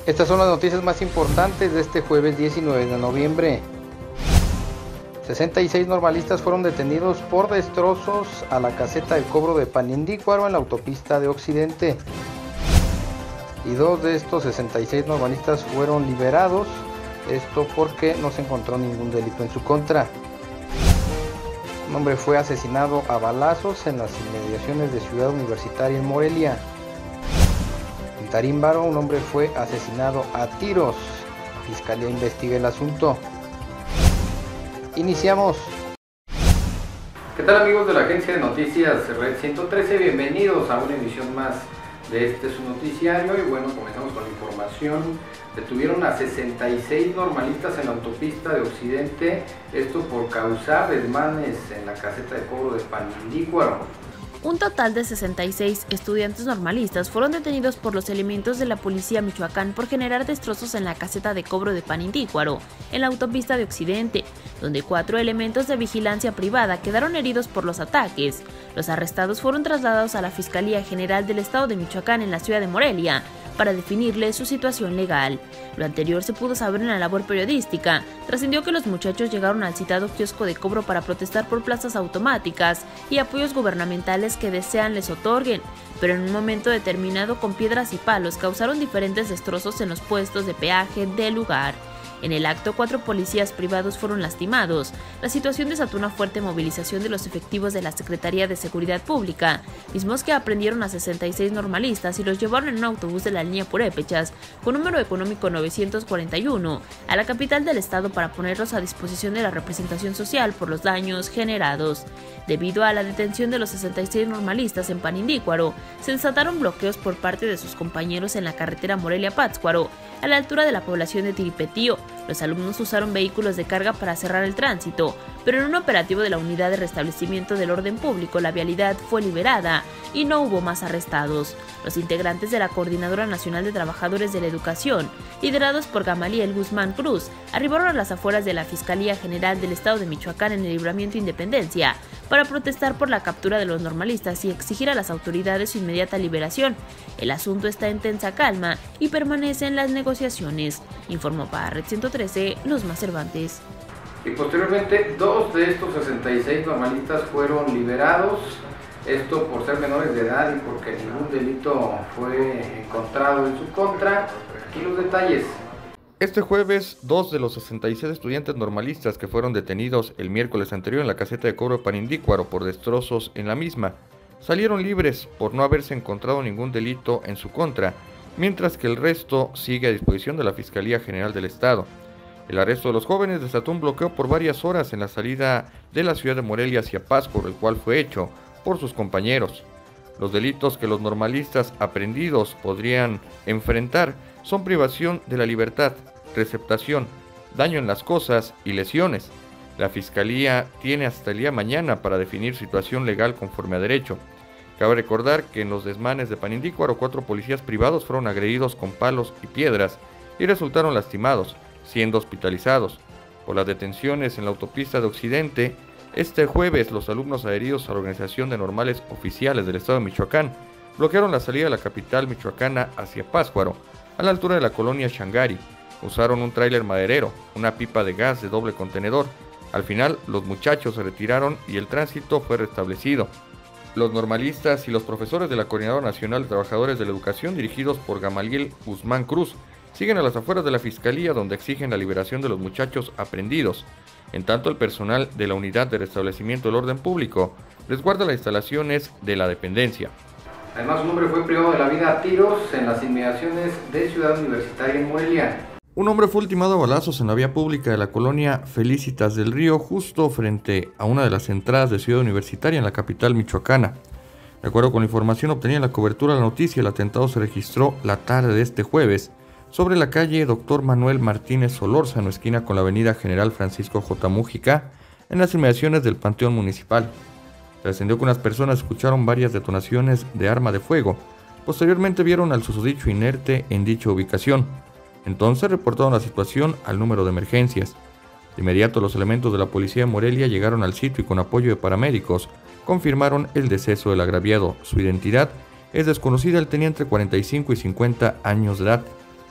Estas son las noticias más importantes de este jueves 19 de noviembre. 66 normalistas fueron detenidos por destrozos a la caseta de cobro de Panindícuaro en la autopista de Occidente. Y 2 de estos 66 normalistas fueron liberados, esto porque no se encontró ningún delito en su contra. Un hombre fue asesinado a balazos en las inmediaciones de Ciudad Universitaria en Morelia. En Tarímbaro, un hombre fue asesinado a tiros. La Fiscalía investiga el asunto. Iniciamos. ¿Qué tal, amigos de la agencia de noticias Red 113? Bienvenidos a una emisión más de su noticiario. Y bueno, comenzamos con la información. Detuvieron a 66 normalistas en la autopista de Occidente, esto por causar desmanes en la caseta de cobro de Panindícuaro. Un total de 66 estudiantes normalistas fueron detenidos por los elementos de la policía Michoacán por generar destrozos en la caseta de cobro de Panindícuaro, en la autopista de Occidente, donde 4 elementos de vigilancia privada quedaron heridos por los ataques. Los arrestados fueron trasladados a la Fiscalía General del Estado de Michoacán en la ciudad de Morelia, para definirle su situación legal. Lo anterior se pudo saber en la labor periodística. Trascendió que los muchachos llegaron al citado kiosco de cobro para protestar por plazas automáticas y apoyos gubernamentales que desean les otorguen, pero en un momento determinado con piedras y palos causaron diferentes destrozos en los puestos de peaje del lugar. En el acto, 4 policías privados fueron lastimados. La situación desató una fuerte movilización de los efectivos de la Secretaría de Seguridad Pública, mismos que aprendieron a 66 normalistas y los llevaron en un autobús de la línea Purépechas, con número económico 941, a la capital del estado para ponerlos a disposición de la representación social por los daños generados. Debido a la detención de los 66 normalistas en Panindícuaro, se desataron bloqueos por parte de sus compañeros en la carretera Morelia-Pátzcuaro, a la altura de la población de Tiripetío. Los alumnos usaron vehículos de carga para cerrar el tránsito, pero en un operativo de la Unidad de Restablecimiento del Orden Público la vialidad fue liberada y no hubo más arrestados. Los integrantes de la Coordinadora Nacional de Trabajadores de la Educación, liderados por Gamaliel Guzmán Cruz, arribaron a las afueras de la Fiscalía General del Estado de Michoacán en el Libramiento Independencia para protestar por la captura de los normalistas y exigir a las autoridades su inmediata liberación. El asunto está en tensa calma y permanece en las negociaciones, informó para Red 113 Luzma Cervantes. Y posteriormente 2 de estos 66 normalistas fueron liberados, esto por ser menores de edad y porque ningún delito fue encontrado en su contra. Aquí los detalles. Este jueves, 2 de los 66 estudiantes normalistas que fueron detenidos el miércoles anterior en la caseta de cobro de Panindícuaro por destrozos en la misma, salieron libres por no haberse encontrado ningún delito en su contra, mientras que el resto sigue a disposición de la Fiscalía General del Estado. El arresto de los jóvenes desató un bloqueo por varias horas en la salida de la ciudad de Morelia hacia Pátzcuaro, el cual fue hecho por sus compañeros. Los delitos que los normalistas aprehendidos podrían enfrentar son privación de la libertad, receptación, daño en las cosas y lesiones. La Fiscalía tiene hasta el día de mañana para definir situación legal conforme a derecho. Cabe recordar que en los desmanes de Panindícuaro 4 policías privados fueron agredidos con palos y piedras y resultaron lastimados, siendo hospitalizados. Por las detenciones en la autopista de Occidente, este jueves los alumnos adheridos a la Organización de Normales Oficiales del Estado de Michoacán bloquearon la salida de la capital michoacana hacia Pátzcuaro, a la altura de la colonia Shangari. Usaron un tráiler maderero, una pipa de gas de doble contenedor. Al final, los muchachos se retiraron y el tránsito fue restablecido. Los normalistas y los profesores de la Coordinadora Nacional de Trabajadores de la Educación, dirigidos por Gamaliel Guzmán Cruz, siguen a las afueras de la Fiscalía, donde exigen la liberación de los muchachos aprehendidos. En tanto, el personal de la Unidad de Restablecimiento del Orden Público resguarda las instalaciones de la dependencia. Además, un hombre fue privado de la vida a tiros en las inmediaciones de Ciudad Universitaria en Morelia. Un hombre fue ultimado a balazos en la vía pública de la colonia Felicitas del Río, justo frente a una de las entradas de Ciudad Universitaria en la capital michoacana. De acuerdo con la información obtenida en la cobertura de la noticia, el atentado se registró la tarde de este jueves sobre la calle Dr. Manuel Martínez Solórzano, esquina con la avenida General Francisco J. Mújica, en las inmediaciones del Panteón Municipal. Trascendió que unas personas escucharon varias detonaciones de arma de fuego. Posteriormente vieron al susodicho inerte en dicha ubicación. Entonces reportaron la situación al número de emergencias. De inmediato los elementos de la policía de Morelia llegaron al sitio y con apoyo de paramédicos confirmaron el deceso del agraviado. Su identidad es desconocida, él tenía entre 45 y 50 años de edad.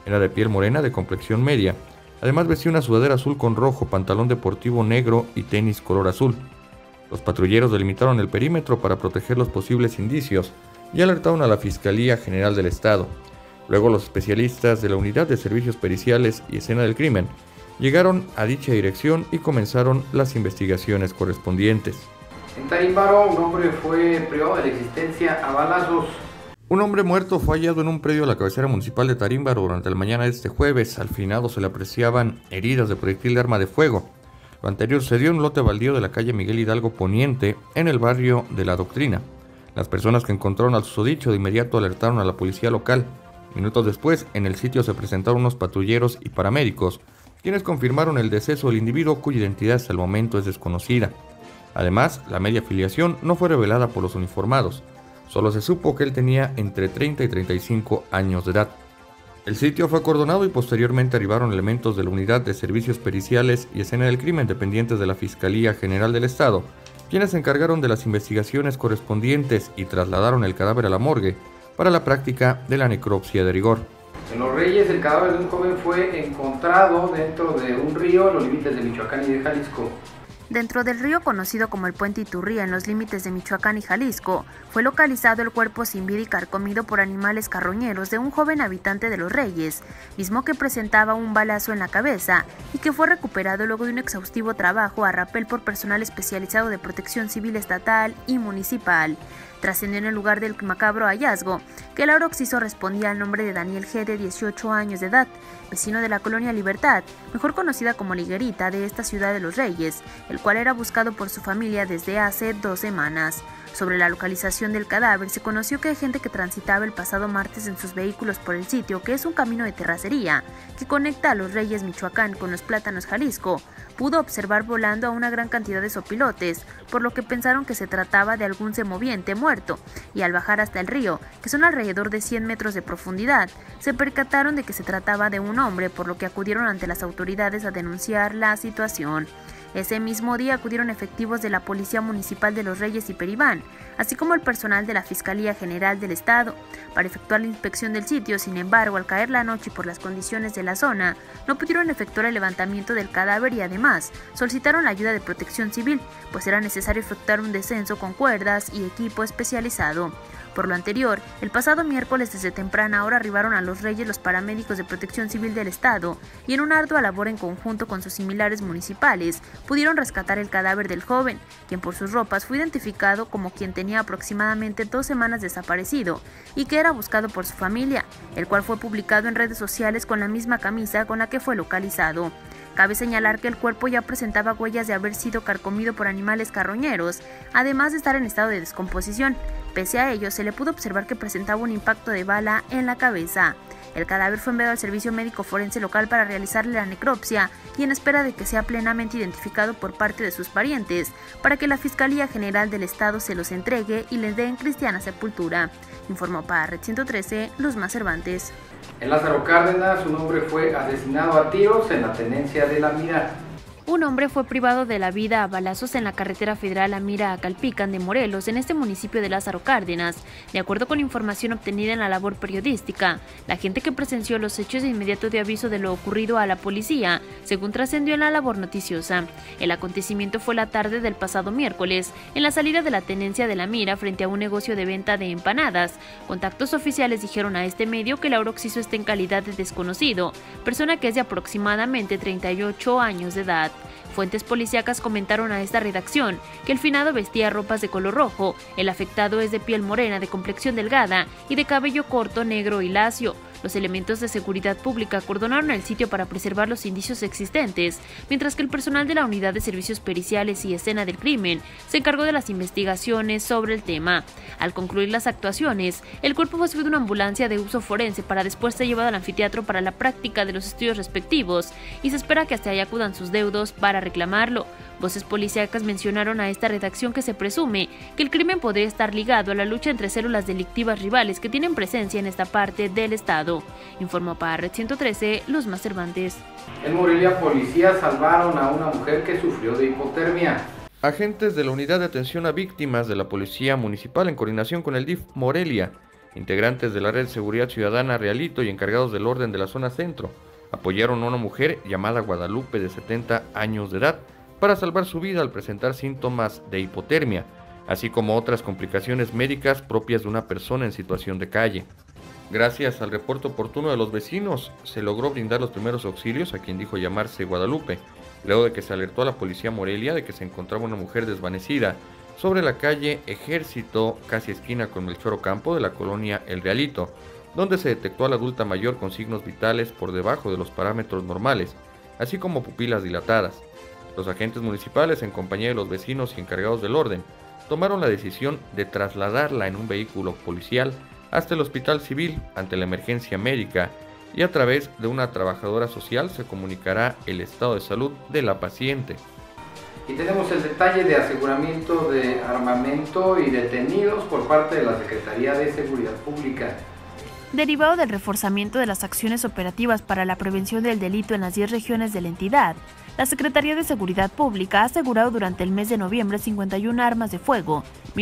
Era de piel morena, de complexión media. Además vestía una sudadera azul con rojo, pantalón deportivo negro y tenis color azul. Los patrulleros delimitaron el perímetro para proteger los posibles indicios y alertaron a la Fiscalía General del Estado. Luego los especialistas de la Unidad de Servicios Periciales y Escena del Crimen llegaron a dicha dirección y comenzaron las investigaciones correspondientes. En Tarímbaro, un hombre fue privado de la existencia a balazos. Un hombre muerto fue hallado en un predio de la cabecera municipal de Tarímbaro durante la mañana de este jueves. Al finado se le apreciaban heridas de proyectil de arma de fuego. Lo anterior se dio en un lote baldío de la calle Miguel Hidalgo Poniente, en el barrio de La Doctrina. Las personas que encontraron al susodicho de inmediato alertaron a la policía local. Minutos después, en el sitio se presentaron unos patrulleros y paramédicos, quienes confirmaron el deceso del individuo cuya identidad hasta el momento es desconocida. Además, la media filiación no fue revelada por los uniformados. Solo se supo que él tenía entre 30 y 35 años de edad. El sitio fue acordonado y posteriormente arribaron elementos de la Unidad de Servicios Periciales y Escena del Crimen dependientes de la Fiscalía General del Estado, quienes se encargaron de las investigaciones correspondientes y trasladaron el cadáver a la morgue para la práctica de la necropsia de rigor. En Los Reyes, el cadáver de un joven fue encontrado dentro de un río en los límites de Michoacán y de Jalisco. Dentro del río conocido como el Puente Iturría en los límites de Michoacán y Jalisco, fue localizado el cuerpo sin vida y carcomido por animales carroñeros de un joven habitante de Los Reyes, mismo que presentaba un balazo en la cabeza y que fue recuperado luego de un exhaustivo trabajo a rapel por personal especializado de protección civil estatal y municipal. Trascendió en el lugar del macabro hallazgo que el occiso respondía al nombre de Daniel G. de 18 años de edad, vecino de la colonia Libertad, mejor conocida como Liguerita de esta ciudad de Los Reyes, el cual era buscado por su familia desde hace 2 semanas. Sobre la localización del cadáver, se conoció que hay gente que transitaba el pasado martes en sus vehículos por el sitio, que es un camino de terracería que conecta a Los Reyes, Michoacán, con Los Plátanos, Jalisco, pudo observar volando a una gran cantidad de sopilotes, por lo que pensaron que se trataba de algún semoviente muerto, y al bajar hasta el río, que son alrededor de 100 metros de profundidad, se percataron de que se trataba de un hombre, por lo que acudieron ante las autoridades a denunciar la situación. Ese mismo día acudieron efectivos de la Policía Municipal de Los Reyes y Peribán, así como el personal de la Fiscalía General del Estado, para efectuar la inspección del sitio. Sin embargo, al caer la noche y por las condiciones de la zona, no pudieron efectuar el levantamiento del cadáver y además solicitaron la ayuda de Protección Civil, pues era necesario efectuar un descenso con cuerdas y equipo especializado. Por lo anterior, el pasado miércoles desde temprana hora arribaron a Los Reyes los paramédicos de Protección Civil del Estado y en una ardua labor en conjunto con sus similares municipales pudieron rescatar el cadáver del joven, quien por sus ropas fue identificado como quien tenía aproximadamente 2 semanas desaparecido y que era buscado por su familia, el cual fue publicado en redes sociales con la misma camisa con la que fue localizado. Cabe señalar que el cuerpo ya presentaba huellas de haber sido carcomido por animales carroñeros, además de estar en estado de descomposición. Pese a ello, se le pudo observar que presentaba un impacto de bala en la cabeza. El cadáver fue enviado al servicio médico forense local para realizarle la necropsia y en espera de que sea plenamente identificado por parte de sus parientes, para que la Fiscalía General del Estado se los entregue y les dé en cristiana sepultura. Informó para Red 113, Luzma Cervantes. En Lázaro Cárdenas, un hombre fue asesinado a tiros en la tenencia de La Mira. Un hombre fue privado de la vida a balazos en la carretera federal Amira-Acalpican de Morelos, en este municipio de Lázaro Cárdenas. De acuerdo con información obtenida en la labor periodística, la gente que presenció los hechos de inmediato dio aviso de lo ocurrido a la policía, según trascendió en la labor noticiosa. El acontecimiento fue la tarde del pasado miércoles, en la salida de la tenencia de La Mira frente a un negocio de venta de empanadas. Contactos oficiales dijeron a este medio que el occiso está en calidad de desconocido, persona que es de aproximadamente 38 años de edad. Fuentes policíacas comentaron a esta redacción que el finado vestía ropas de color rojo, el afectado es de piel morena, de complexión delgada y de cabello corto, negro y lacio. Los elementos de seguridad pública acordonaron el sitio para preservar los indicios existentes, mientras que el personal de la Unidad de Servicios Periciales y Escena del Crimen se encargó de las investigaciones sobre el tema. Al concluir las actuaciones, el cuerpo fue subido a una ambulancia de uso forense para después ser llevado al anfiteatro para la práctica de los estudios respectivos y se espera que hasta allá acudan sus deudos para reclamarlo. Voces policíacas mencionaron a esta redacción que se presume que el crimen podría estar ligado a la lucha entre células delictivas rivales que tienen presencia en esta parte del estado. Informó para Red 113, Luzma Cervantes. En Morelia, policías salvaron a una mujer que sufrió de hipotermia. Agentes de la Unidad de Atención a Víctimas de la Policía Municipal, en coordinación con el DIF Morelia, Integrantes de la Red de Seguridad Ciudadana Realito y encargados del orden de la zona centro apoyaron a una mujer llamada Guadalupe de 70 años de edad para salvar su vida al presentar síntomas de hipotermia, así como otras complicaciones médicas propias de una persona en situación de calle. Gracias al reporte oportuno de los vecinos, se logró brindar los primeros auxilios a quien dijo llamarse Guadalupe, luego de que se alertó a la policía Morelia de que se encontraba una mujer desvanecida sobre la calle Ejército, casi esquina con Melchor Ocampo de la colonia El Realito, donde se detectó a la adulta mayor con signos vitales por debajo de los parámetros normales, así como pupilas dilatadas. Los agentes municipales, en compañía de los vecinos y encargados del orden, tomaron la decisión de trasladarla en un vehículo policial hasta el hospital civil ante la emergencia médica y a través de una trabajadora social se comunicará el estado de salud de la paciente. Y tenemos el detalle de aseguramiento de armamento y detenidos por parte de la Secretaría de Seguridad Pública. Derivado del reforzamiento de las acciones operativas para la prevención del delito en las 10 regiones de la entidad, la Secretaría de Seguridad Pública ha asegurado durante el mes de noviembre 51 armas de fuego,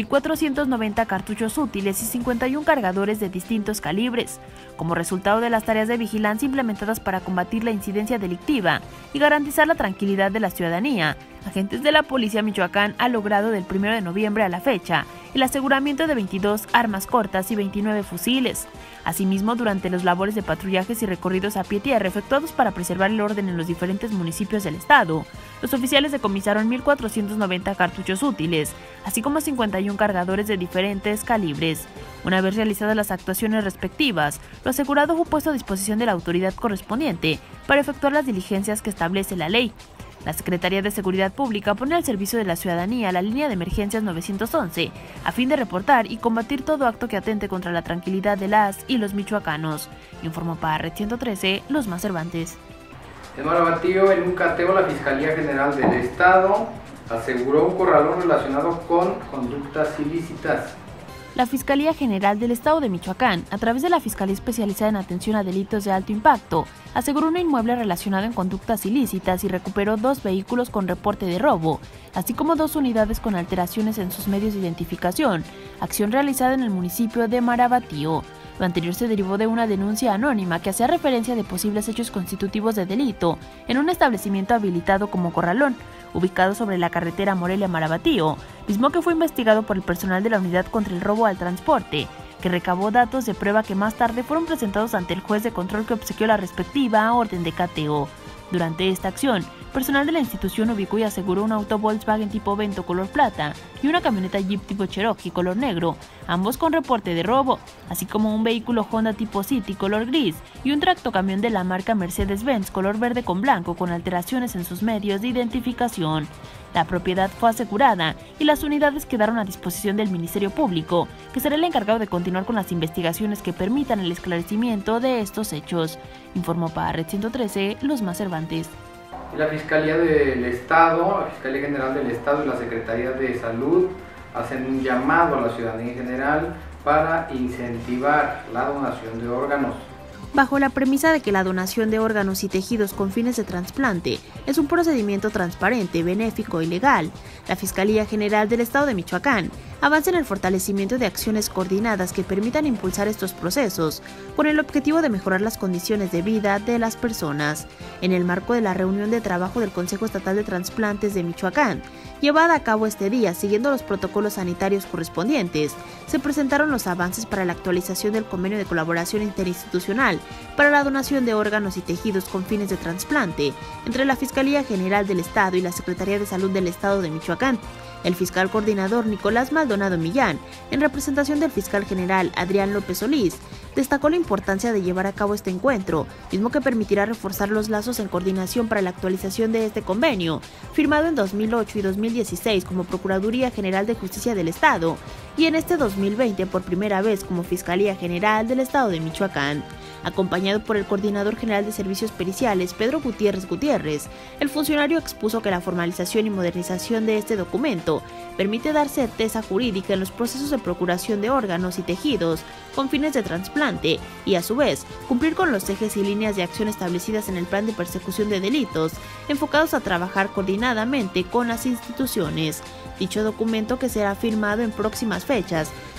1.490 cartuchos útiles y 51 cargadores de distintos calibres, como resultado de las tareas de vigilancia implementadas para combatir la incidencia delictiva y garantizar la tranquilidad de la ciudadanía. Agentes de la Policía Michoacán han logrado del 1 de noviembre a la fecha el aseguramiento de 22 armas cortas y 29 fusiles. Asimismo, durante los labores de patrullajes y recorridos a pie tierra efectuados para preservar el orden en los diferentes municipios del estado, los oficiales decomisaron 1.490 cartuchos útiles, así como 51 cargadores de diferentes calibres. Una vez realizadas las actuaciones respectivas, lo asegurado fue puesto a disposición de la autoridad correspondiente para efectuar las diligencias que establece la ley. La Secretaría de Seguridad Pública pone al servicio de la ciudadanía la línea de emergencias 911 a fin de reportar y combatir todo acto que atente contra la tranquilidad de las y los michoacanos. Informó para Red 113, Luzma Cervantes. En Marabatío, en un cateo, la Fiscalía General del Estado aseguró un corralón relacionado con conductas ilícitas. La Fiscalía General del Estado de Michoacán, a través de la Fiscalía Especializada en Atención a Delitos de Alto Impacto, aseguró un inmueble relacionado en conductas ilícitas y recuperó 2 vehículos con reporte de robo, así como 2 unidades con alteraciones en sus medios de identificación, acción realizada en el municipio de Marabatío. Lo anterior se derivó de una denuncia anónima que hacía referencia de posibles hechos constitutivos de delito en un establecimiento habilitado como corralón, ubicado sobre la carretera Morelia-Marabatío, mismo que fue investigado por el personal de la Unidad contra el Robo al Transporte, que recabó datos de prueba que más tarde fueron presentados ante el juez de control que obsequió la respectiva orden de cateo. Durante esta acción, personal de la institución ubicó y aseguró un auto Volkswagen tipo Vento color plata y una camioneta Jeep tipo Cherokee color negro, ambos con reporte de robo, así como un vehículo Honda tipo City color gris y un tractocamión de la marca Mercedes-Benz color verde con blanco con alteraciones en sus medios de identificación. La propiedad fue asegurada y las unidades quedaron a disposición del Ministerio Público, que será el encargado de continuar con las investigaciones que permitan el esclarecimiento de estos hechos. Informó para Red 113, Luzma Cervantes. La Fiscalía del Estado, la Fiscalía General del Estado y la Secretaría de Salud hacen un llamado a la ciudadanía en general para incentivar la donación de órganos. Bajo la premisa de que la donación de órganos y tejidos con fines de trasplante es un procedimiento transparente, benéfico y legal, la Fiscalía General del Estado de Michoacán avanza en el fortalecimiento de acciones coordinadas que permitan impulsar estos procesos con el objetivo de mejorar las condiciones de vida de las personas. En el marco de la reunión de trabajo del Consejo Estatal de Transplantes de Michoacán, llevada a cabo este día siguiendo los protocolos sanitarios correspondientes, se presentaron los avances para la actualización del convenio de colaboración interinstitucional para la donación de órganos y tejidos con fines de trasplante entre la Fiscalía General del Estado y la Secretaría de Salud del Estado de Michoacán. El fiscal coordinador Nicolás Maldonado Millán, en representación del fiscal general Adrián López Solís, destacó la importancia de llevar a cabo este encuentro, mismo que permitirá reforzar los lazos en coordinación para la actualización de este convenio, firmado en 2008 y 2016 como Procuraduría General de Justicia del Estado, y en este 2020 por primera vez como Fiscalía General del Estado de Michoacán. Acompañado por el Coordinador General de Servicios Periciales, Pedro Gutiérrez, el funcionario expuso que la formalización y modernización de este documento permite dar certeza jurídica en los procesos de procuración de órganos y tejidos con fines de trasplante y, a su vez, cumplir con los ejes y líneas de acción establecidas en el Plan de Persecución de Delitos, enfocados a trabajar coordinadamente con las instituciones. Dicho documento, que será firmado en próximas fechas,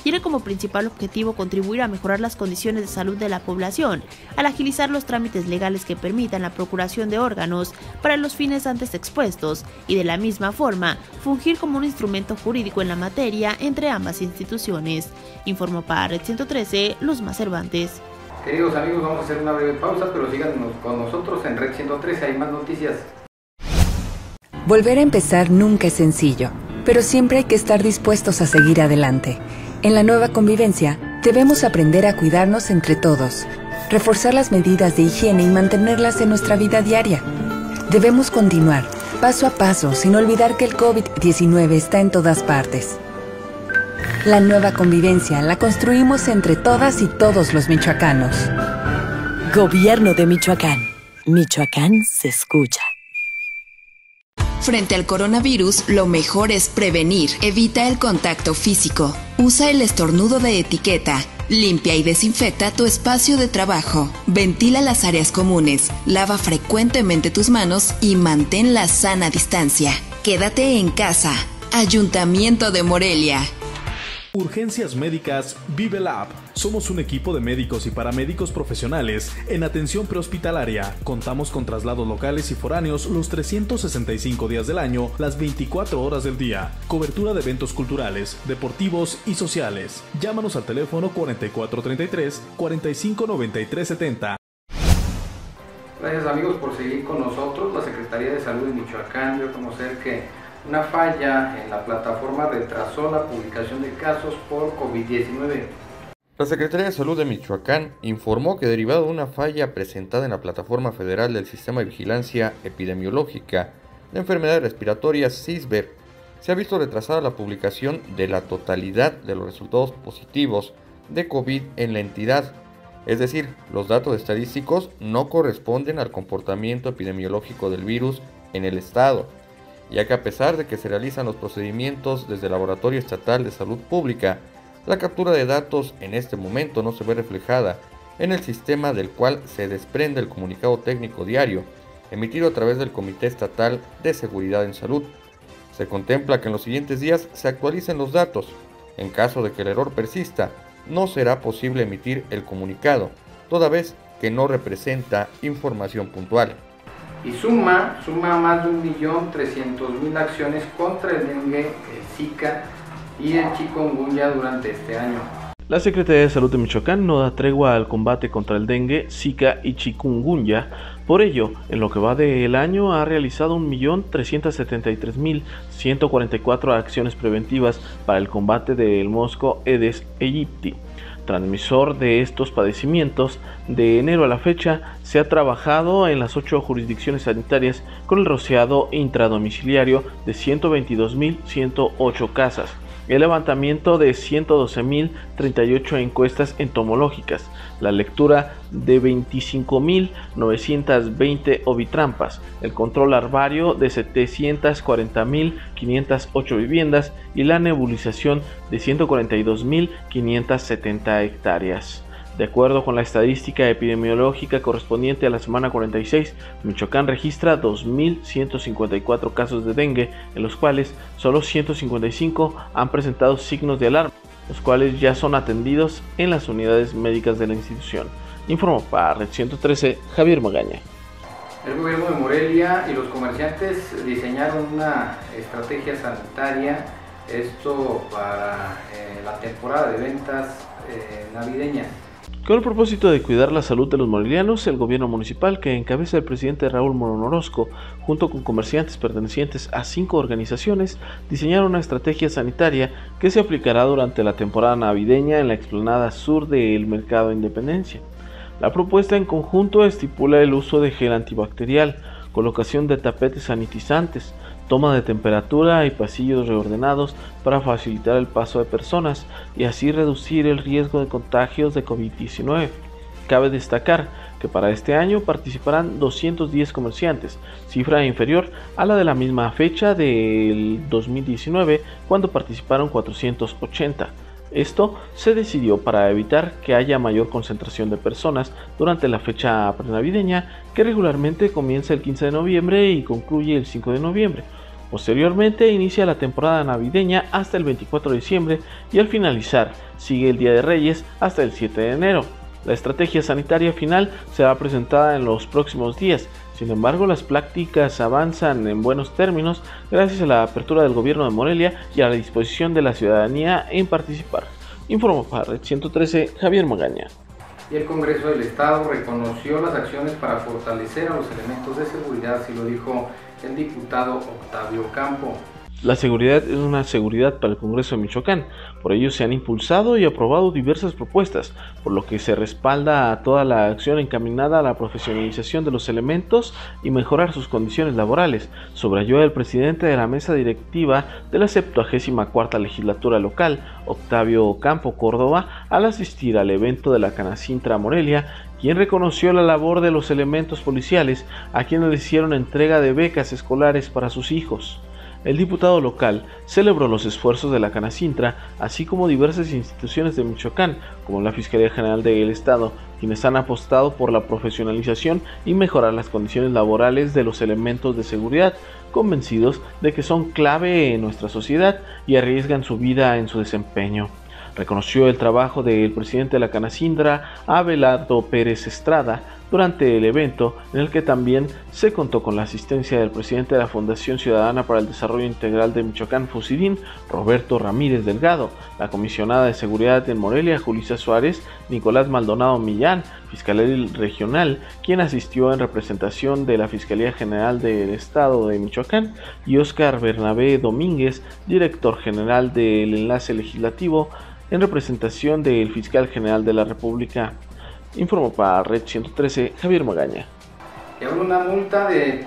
tiene como principal objetivo contribuir a mejorar las condiciones de salud de la población, al agilizar los trámites legales que permitan la procuración de órganos para los fines antes expuestos y de la misma forma fungir como un instrumento jurídico en la materia entre ambas instituciones. Informó para Red 113, Luzma Cervantes. Queridos amigos, vamos a hacer una breve pausa, pero síganos con nosotros en Red 113, hay más noticias. Volver a empezar nunca es sencillo, pero siempre hay que estar dispuestos a seguir adelante. En la nueva convivencia, debemos aprender a cuidarnos entre todos, reforzar las medidas de higiene y mantenerlas en nuestra vida diaria. Debemos continuar, paso a paso, sin olvidar que el COVID-19 está en todas partes. La nueva convivencia la construimos entre todas y todos los michoacanos. Gobierno de Michoacán. Michoacán se escucha. Frente al coronavirus, lo mejor es prevenir. Evita el contacto físico. Usa el estornudo de etiqueta. Limpia y desinfecta tu espacio de trabajo. Ventila las áreas comunes. Lava frecuentemente tus manos y mantén la sana distancia. Quédate en casa. Ayuntamiento de Morelia. Urgencias Médicas Vive Lab. Somos un equipo de médicos y paramédicos profesionales en atención prehospitalaria. Contamos con traslados locales y foráneos los 365 días del año, las 24 horas del día. Cobertura de eventos culturales, deportivos y sociales. Llámanos al teléfono 4433-459370. Gracias amigos por seguir con nosotros. La Secretaría de Salud de Michoacán dio a conocer que una falla en la plataforma retrasó la publicación de casos por COVID-19. La Secretaría de Salud de Michoacán informó que derivado de una falla presentada en la Plataforma Federal del Sistema de Vigilancia Epidemiológica de Enfermedades Respiratorias SISBER, se ha visto retrasada la publicación de la totalidad de los resultados positivos de COVID en la entidad. Es decir, los datos estadísticos no corresponden al comportamiento epidemiológico del virus en el estado, ya que a pesar de que se realizan los procedimientos desde el Laboratorio Estatal de Salud Pública, la captura de datos en este momento no se ve reflejada en el sistema del cual se desprende el comunicado técnico diario, emitido a través del Comité Estatal de Seguridad en Salud. Se contempla que en los siguientes días se actualicen los datos. En caso de que el error persista, no será posible emitir el comunicado, toda vez que no representa información puntual. Y suma más de 1.300.000 acciones contra el dengue, el Zika y el chikungunya durante este año. La Secretaría de Salud de Michoacán no da tregua al combate contra el dengue, Zika y chikungunya. Por ello, en lo que va del año ha realizado 1.373.144 acciones preventivas para el combate del mosco Aedes aegypti, transmisor de estos padecimientos. De enero a la fecha se ha trabajado en las 8 jurisdicciones sanitarias con el rociado intradomiciliario de 122.108 casas, el levantamiento de 112.038 encuestas entomológicas, la lectura de 25.920 ovitrampas, el control larvario de 740.508 viviendas y la nebulización de 142.570 hectáreas. De acuerdo con la estadística epidemiológica correspondiente a la semana 46, Michoacán registra 2.154 casos de dengue, en los cuales solo 155 han presentado signos de alarma, los cuales ya son atendidos en las unidades médicas de la institución. Informó para Red 113, Javier Magaña. El gobierno de Morelia y los comerciantes diseñaron una estrategia sanitaria, esto para la temporada de ventas navideñas. Con el propósito de cuidar la salud de los morelianos, el gobierno municipal, que encabeza el presidente Raúl Morón Orozco, junto con comerciantes pertenecientes a 5 organizaciones, diseñaron una estrategia sanitaria que se aplicará durante la temporada navideña en la explanada sur del Mercado Independencia. La propuesta en conjunto estipula el uso de gel antibacterial, colocación de tapetes sanitizantes, toma de temperatura y pasillos reordenados para facilitar el paso de personas y así reducir el riesgo de contagios de COVID-19. Cabe destacar que para este año participarán 210 comerciantes, cifra inferior a la de la misma fecha del 2019, cuando participaron 480. Esto se decidió para evitar que haya mayor concentración de personas durante la fecha prenavideña, que regularmente comienza el 15 de noviembre y concluye el 5 de noviembre, Posteriormente inicia la temporada navideña hasta el 24 de diciembre y al finalizar sigue el Día de Reyes hasta el 7 de enero. La estrategia sanitaria final será presentada en los próximos días. Sin embargo, las prácticas avanzan en buenos términos gracias a la apertura del gobierno de Morelia y a la disposición de la ciudadanía en participar. Informó para Red 113 Javier Magaña. Y el Congreso del Estado reconoció las acciones para fortalecer a los elementos de seguridad, así lo dijo el diputado Octavio Campo. La seguridad es una seguridad para el Congreso de Michoacán, por ello se han impulsado y aprobado diversas propuestas, por lo que se respalda a toda la acción encaminada a la profesionalización de los elementos y mejorar sus condiciones laborales, subrayó el presidente de la mesa directiva de la 74ª legislatura local, Octavio Campo Córdoba, al asistir al evento de la Canacintra Morelia, quien reconoció la labor de los elementos policiales a quienes les hicieron entrega de becas escolares para sus hijos. El diputado local celebró los esfuerzos de la Canacintra, así como diversas instituciones de Michoacán, como la Fiscalía General del Estado, quienes han apostado por la profesionalización y mejorar las condiciones laborales de los elementos de seguridad, convencidos de que son clave en nuestra sociedad y arriesgan su vida en su desempeño. Reconoció el trabajo del presidente de la Canacintra, Abelardo Pérez Estrada, durante el evento, en el que también se contó con la asistencia del presidente de la Fundación Ciudadana para el Desarrollo Integral de Michoacán, FUCIDIN, Roberto Ramírez Delgado, la comisionada de Seguridad en Morelia, Julissa Suárez, Nicolás Maldonado Millán, fiscal regional, quien asistió en representación de la Fiscalía General del Estado de Michoacán, y Óscar Bernabé Domínguez, director general del Enlace Legislativo, en representación del fiscal general de la República. Informó para Red 113 Javier Magaña. Y habrá una multa de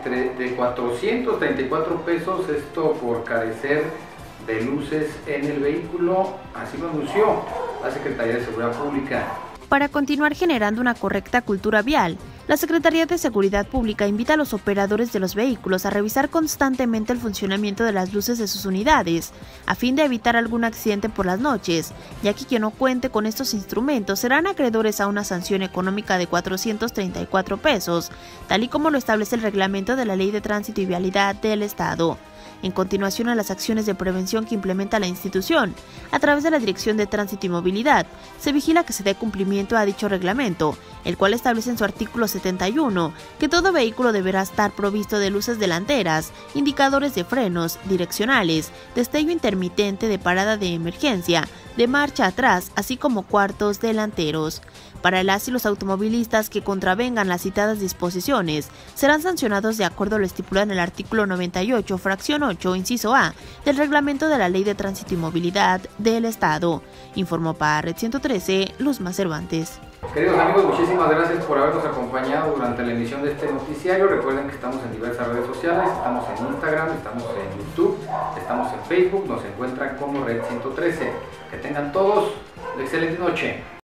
434 pesos, esto por carecer de luces en el vehículo, así lo anunció la Secretaría de Seguridad Pública. Para continuar generando una correcta cultura vial, la Secretaría de Seguridad Pública invita a los operadores de los vehículos a revisar constantemente el funcionamiento de las luces de sus unidades, a fin de evitar algún accidente por las noches, ya que quien no cuente con estos instrumentos serán acreedores a una sanción económica de 434 pesos, tal y como lo establece el reglamento de la Ley de Tránsito y Vialidad del Estado. En continuación a las acciones de prevención que implementa la institución, a través de la Dirección de Tránsito y Movilidad, se vigila que se dé cumplimiento a dicho reglamento, el cual establece en su artículo 71 que todo vehículo deberá estar provisto de luces delanteras, indicadores de frenos, direccionales, destello intermitente de parada de emergencia, de marcha atrás, así como cuartos delanteros. Para las y los automovilistas que contravengan las citadas disposiciones, serán sancionados de acuerdo a lo estipulado en el artículo 98, fracción 8, inciso A, del reglamento de la Ley de Tránsito y Movilidad del Estado. Informó para Red 113, Luzma Cervantes. Queridos amigos, muchísimas gracias por habernos acompañado durante la emisión de este noticiario. Recuerden que estamos en diversas redes sociales, estamos en Instagram, estamos en YouTube, estamos en Facebook, nos encuentran como Red 113. Que tengan todos una excelente noche.